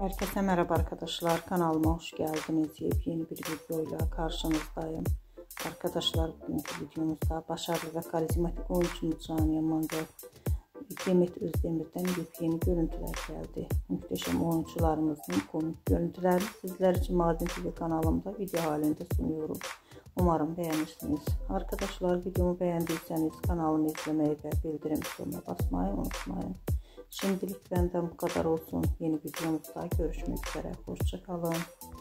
Herkese merhaba arkadaşlar, kanalıma hoş geldiniz. Yeni bir videoyla karşınızdayım. Arkadaşlar, bugünkü videomuzda başarılı ve karizmatik oyuncumuz Can Yaman ve Demet Özdemir'den yeni görüntüler geldi. Muhteşem oyuncularımızın komik görüntüleri sizler için Mardin TV kanalımda video halinde sunuyorum. Umarım beğenirsiniz. Arkadaşlar, videomu beğendiyseniz kanalımı izlemeyi ve bildirim butonuna basmayı unutmayın. Şimdilik benden bu kadar olsun. Yeni videomuzda görüşmek üzere. Hoşça kalın.